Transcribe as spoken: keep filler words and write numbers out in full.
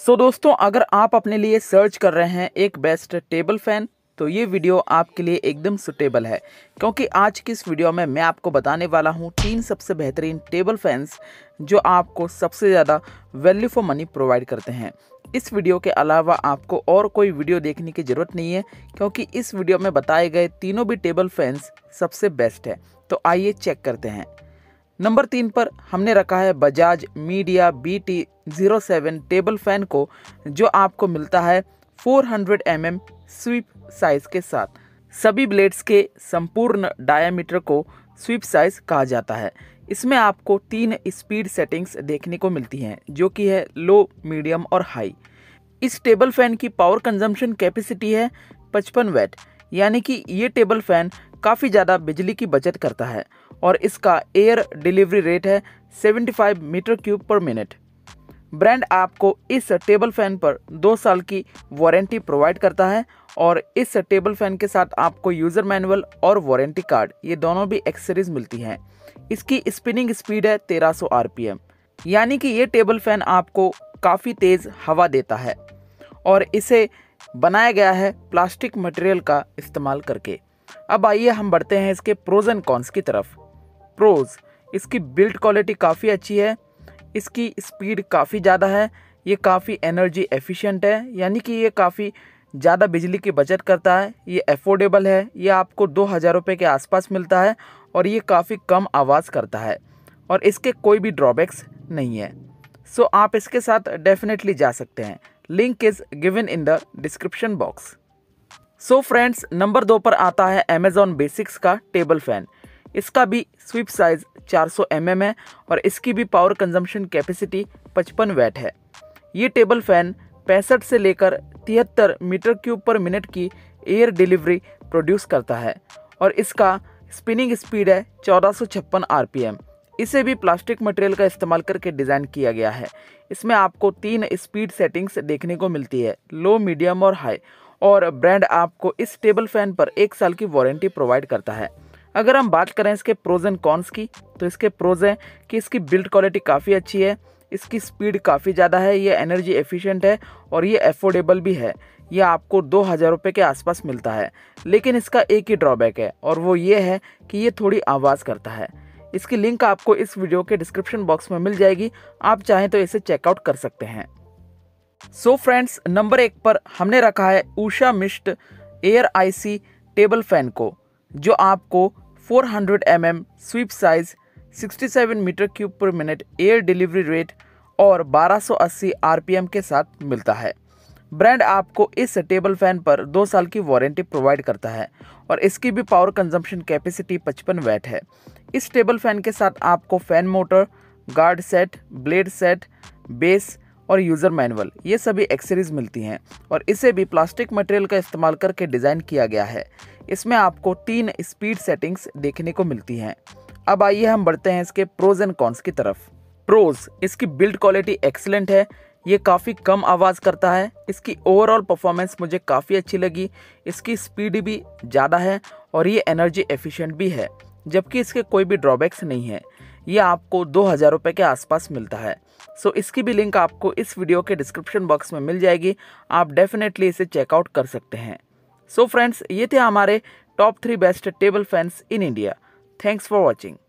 सो दोस्तों, अगर आप अपने लिए सर्च कर रहे हैं एक बेस्ट टेबल फैन तो ये वीडियो आपके लिए एकदम सुटेबल है, क्योंकि आज की इस वीडियो में मैं आपको बताने वाला हूँ तीन सबसे बेहतरीन टेबल फैंस जो आपको सबसे ज़्यादा वैल्यू फॉर मनी प्रोवाइड करते हैं। इस वीडियो के अलावा आपको और कोई वीडियो देखने की ज़रूरत नहीं है, क्योंकि इस वीडियो में बताए गए तीनों भी टेबल फैंस सबसे बेस्ट है। तो आइए चेक करते हैं। नंबर तीन पर हमने रखा है Bajaj Midea B T zero seven table fan को, जो आपको मिलता है चार सौ एम एम स्वीप साइज के साथ। सभी ब्लेड्स के संपूर्ण डायामीटर को स्वीप साइज कहा जाता है। इसमें आपको तीन स्पीड सेटिंग्स देखने को मिलती हैं, जो कि है लो, मीडियम और हाई। इस टेबल फैन की पावर कंजम्पशन कैपेसिटी है पचपन वैट, यानी कि ये टेबल फैन काफ़ी ज़्यादा बिजली की बचत करता है और इसका एयर डिलीवरी रेट है पचहत्तर मीटर क्यूब पर मिनट। ब्रांड आपको इस टेबल फैन पर दो साल की वारंटी प्रोवाइड करता है और इस टेबल फैन के साथ आपको यूज़र मैनुअल और वारंटी कार्ड ये दोनों भी एक्सेसरीज मिलती हैं। इसकी स्पिनिंग स्पीड है तेरह सौ आर पी एम, यानी कि ये टेबल फैन आपको काफ़ी तेज़ हवा देता है और इसे बनाया गया है प्लास्टिक मटेरियल का इस्तेमाल करके। अब आइए हम बढ़ते हैं इसके प्रोज एंड कॉन्स की तरफ। प्रोज, इसकी बिल्ड क्वालिटी काफ़ी अच्छी है, इसकी स्पीड काफ़ी ज़्यादा है, ये काफ़ी एनर्जी एफिशिएंट है, यानी कि ये काफ़ी ज़्यादा बिजली की बचत करता है। ये अफोर्डेबल है, ये आपको दो हज़ार रुपये के आसपास मिलता है और ये काफ़ी कम आवाज़ करता है और इसके कोई भी ड्रॉबैक्स नहीं है। सो आप इसके साथ डेफिनेटली जा सकते हैं। Link is given in the description box. So friends, number दो पर आता है अमेजॉन बेसिक्स का टेबल फैन। इसका भी स्वीप साइज चार सौ एम एम है और इसकी भी पावर कंजम्पशन कैपेसिटी पचपन वैट है। ये टेबल फैन पैंसठ से लेकर तिहत्तर मीटर क्यूब पर मिनट की एयर डिलीवरी प्रोड्यूस करता है और इसका स्पिनिंग स्पीड है चौदह सौ छप्पन आर पी एम। इसे भी प्लास्टिक मटेरियल का इस्तेमाल करके डिज़ाइन किया गया है। इसमें आपको तीन स्पीड सेटिंग्स देखने को मिलती है, लो, मीडियम और हाई, और ब्रांड आपको इस टेबल फैन पर एक साल की वारंटी प्रोवाइड करता है। अगर हम बात करें इसके प्रोज एंड कॉन्स की, तो इसके प्रोज हैं कि इसकी बिल्ड क्वालिटी काफ़ी अच्छी है, इसकी स्पीड काफ़ी ज़्यादा है, ये एनर्जी एफिशिएंट है और ये अफोर्डेबल भी है। ये आपको दो हज़ार रुपये के आसपास मिलता है। लेकिन इसका एक ही ड्रॉबैक है और वो ये है कि ये थोड़ी आवाज़ करता है। इसकी लिंक आपको इस वीडियो के डिस्क्रिप्शन बॉक्स में मिल जाएगी, आप चाहें तो इसे चेकआउट कर सकते हैं। सो फ्रेंड्स, नंबर एक पर हमने रखा है Usha mist air IC table fan को, जो आपको चार सौ एम एम स्वीप साइज, सड़सठ मीटर क्यूब पर मिनट एयर डिलीवरी रेट और बारह सौ अस्सी आर पी एम के साथ मिलता है। ब्रांड आपको इस टेबल फैन पर दो साल की वारंटी प्रोवाइड करता है और इसकी भी पावर कंजम्पशन कैपेसिटी पचपन वैट है। इस टेबल फैन के साथ आपको fan motor, guard set, blade set, base और यूज़र मैनुअल ये सभी एक्सेसरीज मिलती हैं और इसे भी प्लास्टिक मटेरियल का इस्तेमाल करके डिज़ाइन किया गया है। इसमें आपको तीन स्पीड सेटिंग्स देखने को मिलती हैं। अब आइए हम बढ़ते हैं इसके प्रोज एंड कॉन्स की तरफ। प्रोज, इसकी बिल्ड क्वालिटी एक्सीलेंट है, ये काफ़ी कम आवाज़ करता है, इसकी ओवरऑल परफॉर्मेंस मुझे काफ़ी अच्छी लगी, इसकी स्पीड भी ज़्यादा है और ये एनर्जी एफिशिएंट भी है, जबकि इसके कोई भी ड्रॉबैक्स नहीं है। ये आपको दो हज़ार रुपये के आसपास मिलता है। सो so, इसकी भी लिंक आपको इस वीडियो के डिस्क्रिप्शन बॉक्स में मिल जाएगी, आप डेफिनेटली इसे चेकआउट कर सकते हैं। सो so फ्रेंड्स, ये थे हमारे top three best table fans in India. Thanks for watching.